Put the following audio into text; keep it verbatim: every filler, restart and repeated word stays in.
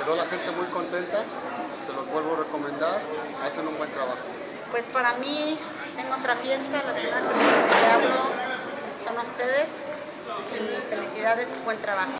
quedó la gente muy contenta, se los vuelvo a recomendar, hacen un buen trabajo. Pues para mí, tengo otra fiesta, las primeras personas que le hablo son ustedes y felicidades, buen trabajo.